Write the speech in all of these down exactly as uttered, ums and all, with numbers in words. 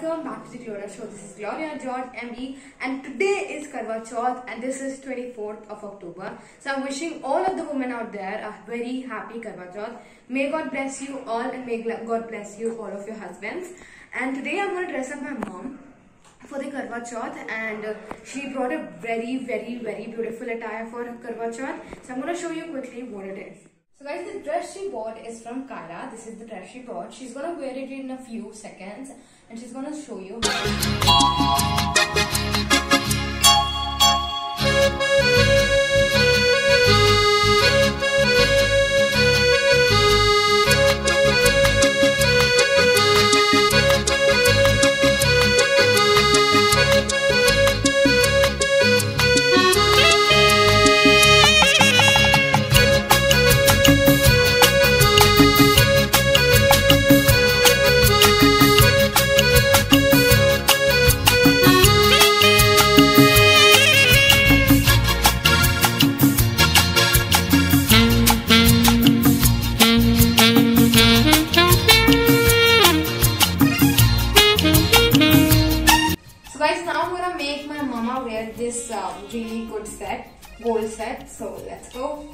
welcome back to the Gloria Show. This is Gloria George M B and today is Karwa Chauth and this is twenty-fourth of October. So I'm wishing all of the women out there a very happy Karwa Chauth. May God bless you all and may God bless you all of your husbands. And today I'm going to dress up my mom for the Karwa Chauth, and uh, she brought a very very very beautiful attire for Karwa Chauth. So I'm going to show you quickly what it is. So guys, the dress she bought is from Kara. This is the dress she bought. She's going to wear it in a few seconds and she's going to show you. So guys, now I'm gonna make my mama wear this uh, really good set, gold set. So let's go.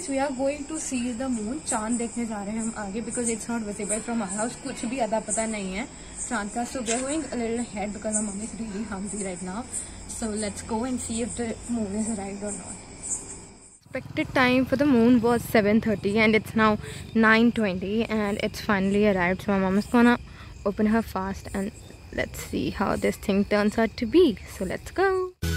Guys we are going to see the moon. चांद देखने जा रहे हैं हम आगे because it's not visible from our house. कुछ भी अता पता नहीं है चांद का. So we are going a little ahead because my mum is really hungry right now. So let's go and see if the moon is arrived or not. Expected time for the moon was seven thirty and it's now nine twenty and it's finally arrived. So my mom is gonna open her fast and let's see how this thing turns out to be. So let's go.